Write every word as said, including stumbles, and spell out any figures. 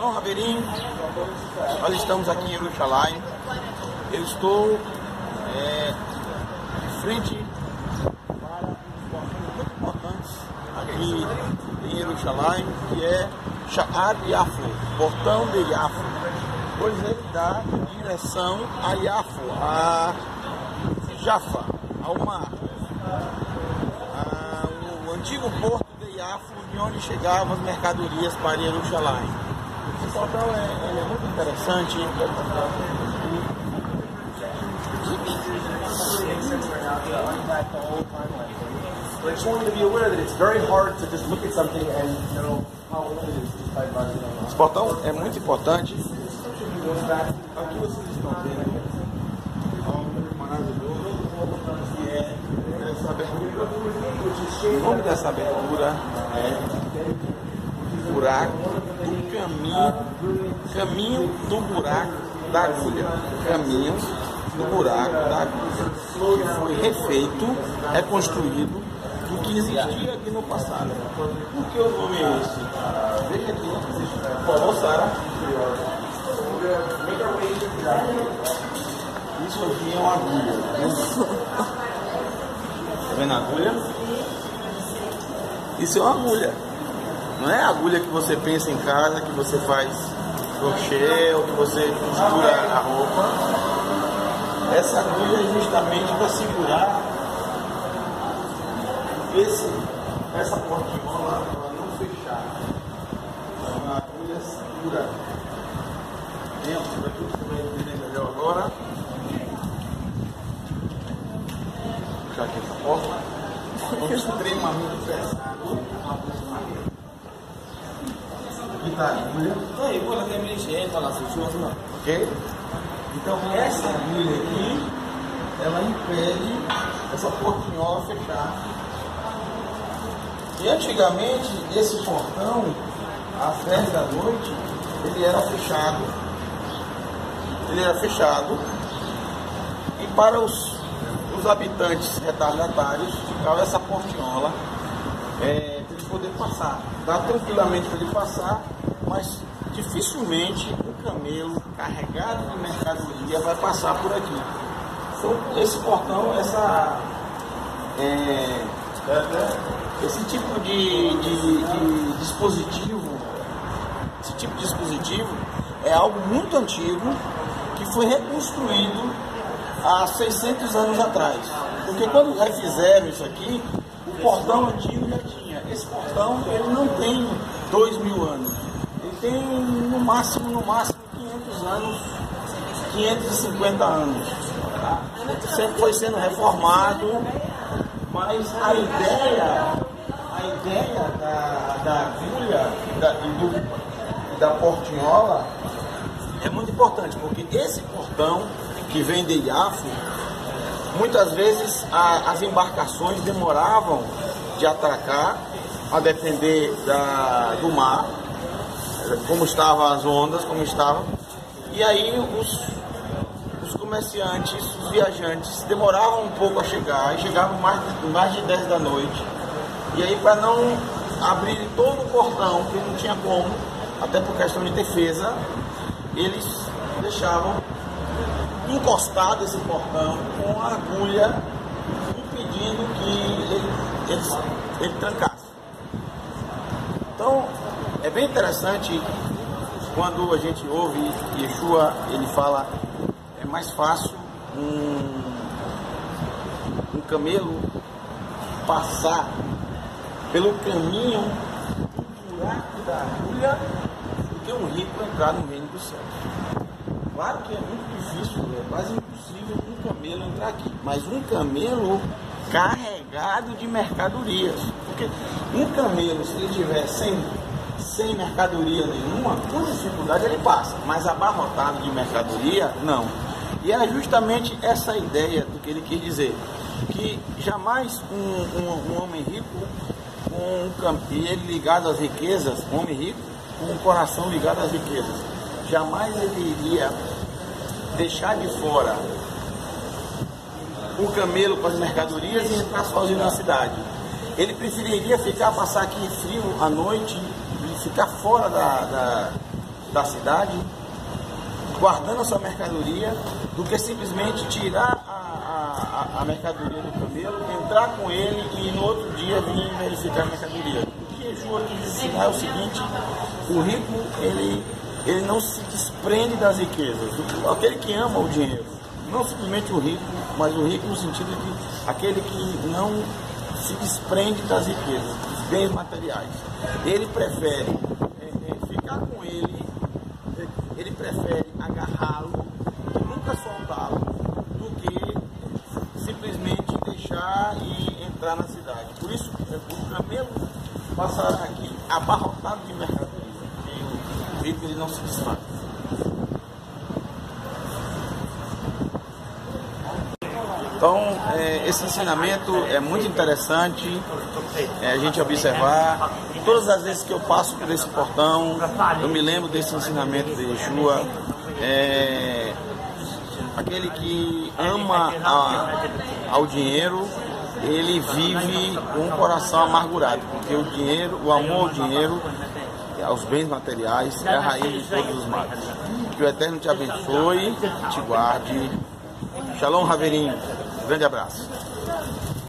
Shalom, Haverim. Nós estamos aqui em Jerusalém. Eu estou é, de frente para um portão muito importante aqui em Jerusalém, que é Sha'ar Yafo, Portão de Yafo, pois ele dá direção a Yafo, a Jaffa, ao mar, a, o antigo porto de Yafo, de onde chegavam as mercadorias para Jerusalém. Esse portão é, ele é muito interessante. But I just want you to be aware that it's very hard to just look at something and know how old it is just by running it. Esse portão é muito importante. Aqui vocês estão vendo algo maravilhoso, que é essa abertura. O nome dessa abertura é buraco do caminho, caminho do buraco da agulha, caminho do buraco da agulha, que foi refeito, reconstruído do que existia aqui no passado. Por que o nome é esse? Veja aqui, por favor, Sara. Isso aqui é uma agulha. Tá vendo a agulha? Isso é uma agulha. Não é a agulha que você pensa em casa, que você faz crochê ou que você costura a roupa. Essa agulha é justamente para segurar esse, essa portinhola para não fechar. É uma agulha segura. Dentro daqui você vai entender melhor agora. Vou puxar aqui essa porta. É extremamente pesado. Aqui está a agulha. Ok? Então essa agulha aqui, ela impede essa portinhola fechar. E antigamente esse portão, às dez da noite, ele era fechado. Ele era fechado. E para os, os habitantes retardatários, ficava essa portinhola é, para ele poder passar. Dá tranquilamente para ele passar, mas dificilmente um camelo carregado de mercadoria vai passar por aqui. Então, esse portão, essa, é, esse tipo de, de, de dispositivo, esse tipo de dispositivo é algo muito antigo que foi reconstruído há seiscentos anos atrás. Porque quando refizeram isso aqui, o portão antigo já tinha. Esse portão ele não tem dois mil anos. Ele tem no máximo, no máximo quinhentos anos, quinhentos e cinquenta anos. Tá? Sempre foi sendo reformado, mas a ideia, a ideia da, da agulha da, e do, da portinhola é muito importante, porque esse portão que vem de Yafo, muitas vezes a, as embarcações demoravam de atracar, a depender da, do mar, como estavam as ondas, como estavam, e aí os, os comerciantes, os viajantes demoravam um pouco a chegar, e chegavam mais, mais de dez da noite, e aí para não abrir todo o portão, que não tinha como, até por questão de defesa, eles deixavam encostado esse portão com a agulha impedindo que ele, ele, ele trancasse. Então é bem interessante quando a gente ouve Yeshua, ele fala, é mais fácil um, um camelo passar pelo caminho do buraco da agulha do que um rico entrar no reino dos céus. Claro que é muito difícil, é quase impossível um camelo entrar aqui, mas um camelo carregado de mercadorias, porque um camelo, se ele estiver sem, sem mercadoria nenhuma, com dificuldade ele passa, mas abarrotado de mercadoria, não. E era justamente essa ideia do que ele quis dizer, que jamais um, um, um homem rico, um, e ele ligado às riquezas, um homem rico, com um coração ligado às riquezas, jamais ele iria deixar de fora o camelo com as mercadorias e entrar sozinho na cidade. Ele preferiria ficar, passar aqui frio à noite e ficar fora da, da, da cidade, guardando a sua mercadoria, do que simplesmente tirar a, a, a mercadoria do camelo, entrar com ele e no outro dia vir verificar a mercadoria. O que Yeshua quis ensinar é o seguinte: o rico, ele, ele não se desprende das riquezas. Aquele que ama o dinheiro, não simplesmente o rico, mas o rico no sentido de aquele que não se desprende das riquezas, dos bens materiais. Ele prefere é, é, ficar com ele, ele prefere agarrá-lo, nunca soltá-lo, do que simplesmente deixar e entrar na cidade. Por isso, o camelo passará aqui abarrotado de mercadoria, e o rico ele não se desfaz. Então, é, esse ensinamento é muito interessante, é, a gente observar. Todas as vezes que eu passo por esse portão, eu me lembro desse ensinamento de Yeshua. É, aquele que ama a, ao dinheiro, ele vive com um coração amargurado, porque o dinheiro, o amor ao dinheiro, aos bens materiais, é a raiz de todos os males. Que o Eterno te abençoe, te guarde. Shalom, Haverim. Grande abraço.